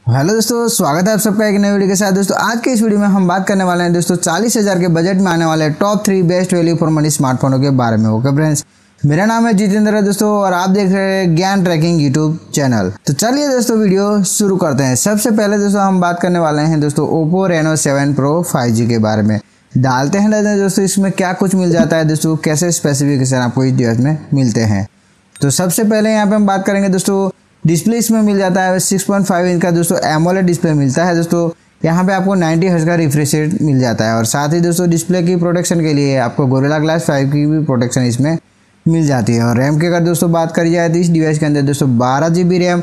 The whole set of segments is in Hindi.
हेलो दोस्तों, स्वागत है आप सबका एक नई वीडियो के साथ। दोस्तों आज के इस वीडियो में हम बात करने वाले हैं दोस्तों 40,000 के बजट में आने वाले top 3 best value for money स्मार्टफोनों के बारे में। ओके फ्रेंड्स, मेरा नाम है जितेंद्र है दोस्तों और आप देख रहे हैं ज्ञान ट्रैकिंग यूट्यूब चैनल। तो चलिए दोस्तों वीडियो शुरू करते हैं। सबसे पहले दोस्तों हम बात करने वाले हैं दोस्तों ओप्पो रेनो 7 प्रो 5G के बारे में। डालते हैं दोस्तों इसमें क्या कुछ मिल जाता है, दोस्तों कैसे स्पेसिफिकेशन आपको इस डिवाइस में मिलते हैं। तो सबसे पहले यहाँ पे हम बात करेंगे दोस्तों डिस्प्ले इसमें मिल जाता है 6.5 इंच का दोस्तों एमोलेड डिस्प्ले मिलता है दोस्तों। यहाँ पे आपको 90 हर्ट्ज का रिफ्रेश रेट मिल जाता है और साथ ही दोस्तों डिस्प्ले की प्रोटेक्शन के लिए आपको गोरिल्ला ग्लास 5 की भी प्रोटेक्शन इसमें मिल जाती है। और रैम की अगर दोस्तों बात करी जाए तो इस डिवाइस के अंदर दोस्तों 12 GB रैम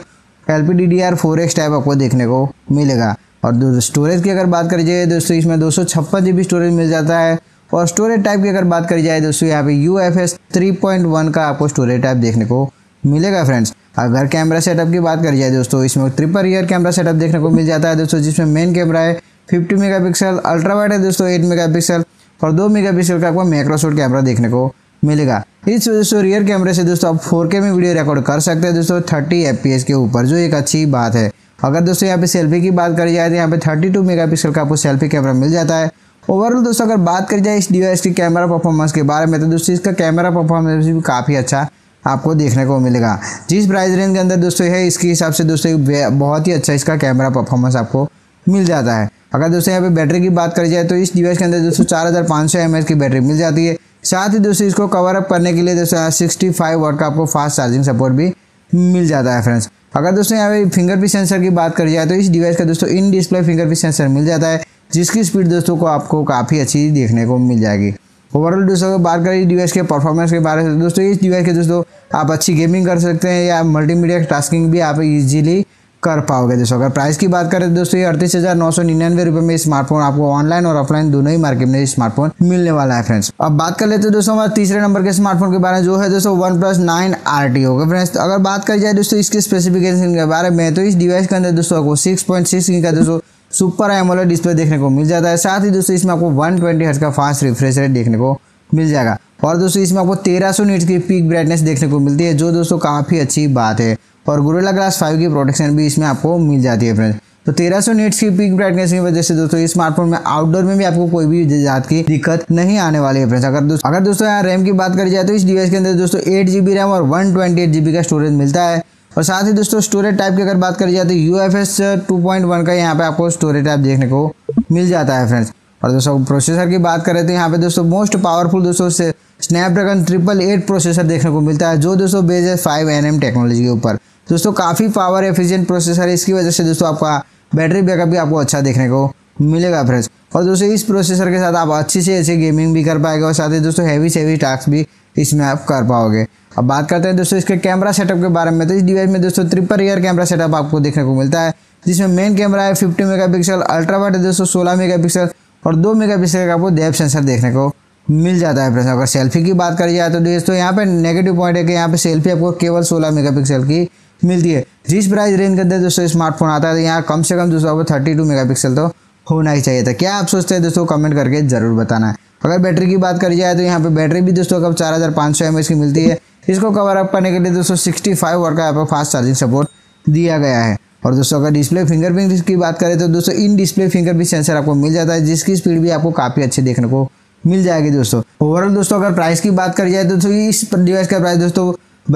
LPDDR4X टाइप आपको देखने को मिलेगा। और दोस्तों स्टोरेज की अगर बात करी जाए दोस्तों इसमें 256 GB स्टोरेज मिल जाता है। और स्टोरेज टाइप की अगर बात करी जाए दोस्तों यहाँ पे UFS 3.1 का आपको स्टोरेज टाइप देखने को मिलेगा फ्रेंड्स। अगर कैमरा सेटअप की बात करी जाए दोस्तों इसमें ट्रिपल रियर कैमरा सेटअप देखने को मिल जाता है दोस्तों, जिसमें मेन कैमरा है 50 मेगापिक्सल, अल्ट्रा वाइड है दोस्तों 8 मेगापिक्सल और 2 मेगापिक्सल का आपको मैक्रो शॉट कैमरा देखने को मिलेगा। इस दोस्तों रियर कैमरे से दोस्तों आप 4K में वीडियो रिकॉर्ड कर सकते हैं दोस्तों 30 FPS के ऊपर, जो एक अच्छी बात है। अगर दोस्तों यहाँ पे सेल्फी की बात करी जाए तो यहाँ पे 32 मेगापिक्सल का आपको सेल्फी कैमरा मिल जाता है। ओवरऑल दोस्तों अगर बात करी जाए इस डिवाइस की कैमरा परफॉर्मेंस के बारे में तो दोस्तों इसका कैमरा परफॉर्मेंस भी काफ़ी अच्छा आपको देखने को मिलेगा। जिस प्राइस रेंज के अंदर दोस्तों है इसके हिसाब से दोस्तों बहुत ही अच्छा इसका कैमरा परफॉर्मेंस आपको मिल जाता है। अगर दोस्तों यहाँ पे बैटरी की बात करी जाए तो इस डिवाइस के अंदर दोस्तों 4500 mAh की बैटरी मिल जाती है। साथ ही दोस्तों इसको कवर अप करने के लिए दोस्तों 65 वाट का आपको फास्ट चार्जिंग सपोर्ट भी मिल जाता है फ्रेंड्स। अगर दोस्तों यहाँ पे फिंगरप्रिंट सेंसर की बात करी जाए तो इस डिवाइस का दोस्तों इन डिस्प्ले फिंगरप्रिंट सेंसर मिल जाता है, जिसकी स्पीड दोस्तों को आपको काफ़ी अच्छी देखने को मिल जाएगी। ओवरऑल दोस्तों बात करें डिवाइस के परफॉर्मेंस के बारे में दोस्तों इस डिवाइस के दोस्तों आप अच्छी गेमिंग कर सकते हैं या मल्टीमीडिया टास्किंग भी आप इजीली कर पाओगे दोस्तों। अगर प्राइस की बात करें तो दोस्तों ये 38,999 रुपये में स्मार्टफोन आपको ऑनलाइन और ऑफलाइन दोनों ही मार्केट में स्मार्टफोन मिलने वाला है फ्रेंड्स। अब बात कर लेते हैं दोस्तों हमारे तीसरे नंबर के स्मार्टफोन के बारे में, जो है दोस्तों OnePlus 9 RT होगा फ्रेंड्स। अगर बात करी जाए दोस्तों इसके स्पेसिफिकेशन के बारे में तो इस डिवाइस के अंदर दोस्तों आपको 6.6 इंच का दोस्तों सुपर एमोलेड डिस्प्ले देखने को मिल जाता है। साथ ही दोस्तों इसमें आपको 120 हर्ट्ज का फास्ट रिफ्रेश रेट देखने को मिल जाएगा। और दोस्तों इसमें आपको 1300 निट्स की पीक ब्राइटनेस देखने को मिलती है, जो दोस्तों काफ़ी अच्छी बात है। और गोरिल्ला ग्लास 5 की प्रोटेक्शन भी इसमें आपको मिल जाती है फ्रेंड्स। तो 1300 निट्स की पीक ब्राइटनेस की वजह से दोस्तों इस स्मार्टफोन में आउटडोर में भी आपको कोई भी जात की दिक्कत नहीं आने वाली है फ्रेंड्स। अगर दोस्तों यहाँ रैम की बात करी जाए तो इस डिवाइस के अंदर दोस्तों 8 GB रैम और 128 GB का स्टोरेज मिलता है। और साथ ही दोस्तों स्टोरेज टाइप की अगर बात करी जाए तो UFS 2.1 का यहाँ पे आपको स्टोरेज टाइप देखने को मिल जाता है फ्रेंड्स। और दोस्तों प्रोसेसर की बात करें तो यहाँ पे दोस्तों मोस्ट पावरफुल दोस्तों से स्नैपड्रैगन 888 प्रोसेसर देखने को मिलता है, जो दोस्तों बेस है 5nm टेक्नोलॉजी के ऊपर। दोस्तों काफ़ी पावर एफिशिएंट प्रोसेसर है, इसकी वजह से दोस्तों आपका बैटरी बैकअप भी आपको अच्छा देखने को मिलेगा फ्रेंड्स। और दोस्तों इस प्रोसेसर के साथ आप अच्छी से अच्छी गेमिंग भी कर पाएंगे और साथ ही दोस्तों हैवी से हैवी टास्क भी इसमें आप कर पाओगे। अब बात करते हैं दोस्तों इसके कैमरा सेटअप के बारे में तो इस डिवाइस में दोस्तों ट्रिपल रियर कैमरा सेटअप आपको देखने को मिलता है, जिसमें मेन कैमरा है 50 मेगापिक्सल, अल्ट्रा वाइड है दोस्तों 16 मेगापिक्सल और 2 मेगापिक्सल का आपको डेप्थ सेंसर देखने को मिल जाता है फ्रेंड्स। अगर सेल्फी की बात करी जाए तो दोस्तों यहाँ पे नेगेटिव पॉइंट है कि यहाँ पे सेल्फी आपको केवल 16 मेगापिक्सल की मिलती है। जिस प्राइस रेंज के अंदर दोस्तों स्मार्टफोन आता है तो यहाँ कम से कम दोस्तों आपको 32 मेगापिक्सल तो होना ही चाहिए था। क्या आप सोचते हैं दोस्तों, कमेंट करके जरूर बताना है। अगर बैटरी की बात करी जाए तो यहाँ पे बैटरी भी दोस्तों कब 4500 mAh की मिलती है। इसको कवर अप करने के लिए दोस्तों 65 वाट का आपको फास्ट चार्जिंग सपोर्ट दिया गया है। और दोस्तों अगर डिस्प्ले फिंगरप्रिंट की बात करें तो दोस्तों इन डिस्प्ले फिंगरप्रिंट सेंसर आपको मिल जाता है, जिसकी स्पीड भी आपको काफ़ी अच्छी देखने को मिल जाएगी दोस्तों। ओवरऑल दोस्तों अगर प्राइस की बात करी जाए तो इस डिवाइस का प्राइस दोस्तों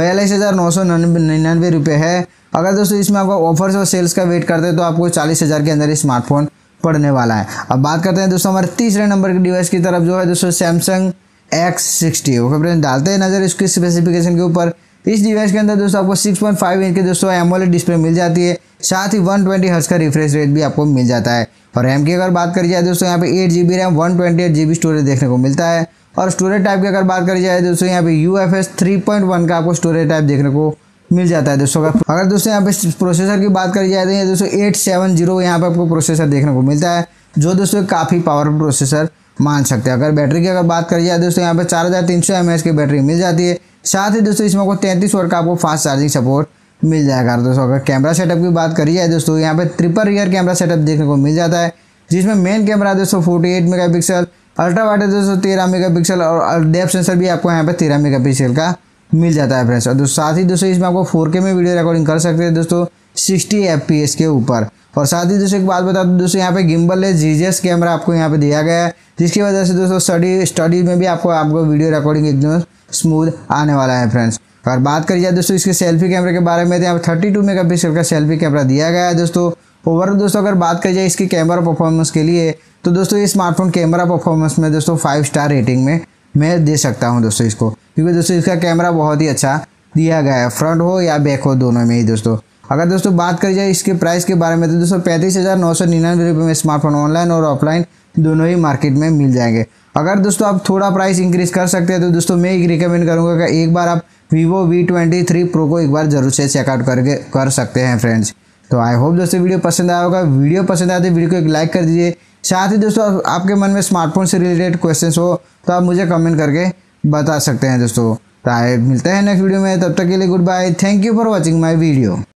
42,999 रुपये है। अगर दोस्तों इसमें आपको ऑफर्स और सेल्स का वेट करते हैं तो आपको 40,000 के अंदर स्मार्टफोन पड़ने वाला है। अब बात करते हैं दोस्तों हमारे तीसरे नंबर के डिवाइस की तरफ, जो है दोस्तों सैमसंग X60। ओके फ्रेंड्स, डालते हैं नज़र इसकी स्पेसिफिकेशन के ऊपर। इस डिवाइस के अंदर दोस्तों आपको 6.5 इंच के दोस्तों एमोलेड डिस्प्ले मिल जाती है। साथ ही 120 हर्ट्ज का रिफ्रेश रेट भी आपको मिल जाता है। और रैम की अगर बात करी जाए दोस्तों यहाँ पे 8 GB रैम 128 GB स्टोरेज देखने को मिलता है। और स्टोरेज टाइप की अगर बात करी जाए दोस्तों यहाँ पे UFS 3.1 का आपको स्टोरेज टाइप देखने को मिल जाता है दोस्तों। अगर दोस्तों यहाँ पे प्रोसेसर की बात करी जाए तो दोस्तों 870 यहाँ पे आपको प्रोसेसर देखने को मिलता है, जो दोस्तों काफ़ी पावरफुल प्रोसेसर मान सकते हैं। अगर बैटरी की अगर बात करी जाए दोस्तों यहाँ पे 4300 mAh की बैटरी मिल जाती है। साथ ही दोस्तों इसमें आपको 33 वाट का आपको फास्ट चार्जिंग सपोर्ट मिल जाएगा। दोस्तों अगर कैमरा सेटअप की बात करी जाए दोस्तों यहाँ पे ट्रिपल रियर कैमरा सेटअप देखने को मिल जाता है, जिसमें मेन कैमरा दोस्तों 48 मेगापिक्सल, अल्ट्रा वाइड दोस्तों 13 मेगापिक्सल और डेप्थ सेंसर भी आपको यहाँ पे 13 मेगापिक्सल का मिल जाता है फ्रेंड्स। और साथ ही दोस्तों इसमें आपको 4K में वीडियो रिकॉर्डिंग कर सकते हैं दोस्तों 60 FPS के ऊपर। और साथ ही दोस्तों एक बात बता दूं दोस्तों, यहाँ पे गिम्बल लेस जीजीएस कैमरा आपको यहाँ पे दिया गया है, जिसकी वजह से दोस्तों स्टडी में भी आपको वीडियो रिकॉर्डिंग एकदम स्मूथ आने वाला है फ्रेंड्स। अगर बात करी जाए दोस्तों इसके सेल्फी कैमरे के बारे में, तो यहाँ पे 32 मेगापिक्सल का सेल्फी कैमरा दिया गया है दोस्तों। ओवरऑल दोस्तों अगर बात करी जाए इसकी कैमरा परफॉर्मेंस के लिए, तो दोस्तों ये स्मार्टफोन कैमरा परफॉर्मेंस में दोस्तों 5 स्टार रेटिंग में मैं दे सकता हूँ दोस्तों इसको, क्योंकि दोस्तों इसका कैमरा बहुत ही अच्छा दिया गया है, फ्रंट हो या बैक हो दोनों में ही दोस्तों। अगर दोस्तों बात करी जाए इसके प्राइस के बारे में, तो दोस्तों 35,999 रुपये में स्मार्टफोन ऑनलाइन और ऑफलाइन दोनों ही मार्केट में मिल जाएंगे। अगर दोस्तों आप थोड़ा प्राइस इंक्रीज कर सकते हैं तो दोस्तों मैं एक रिकमेंड करूँगा कि एक बार आप Vivo V23 Pro को एक बार जरूर से चेकआउट कर सकते हैं फ्रेंड्स। तो आई होप दोस्तों वीडियो पसंद आया होगा। वीडियो पसंद आए तो वीडियो को एक लाइक कर दीजिए। साथ ही दोस्तों आपके मन में स्मार्टफोन से रिलेटेड क्वेश्चंस हो तो आप मुझे कमेंट करके बता सकते हैं दोस्तों। तो मिलते हैं नेक्स्ट वीडियो में, तब तक के लिए goodbye. Thank you for watching my video.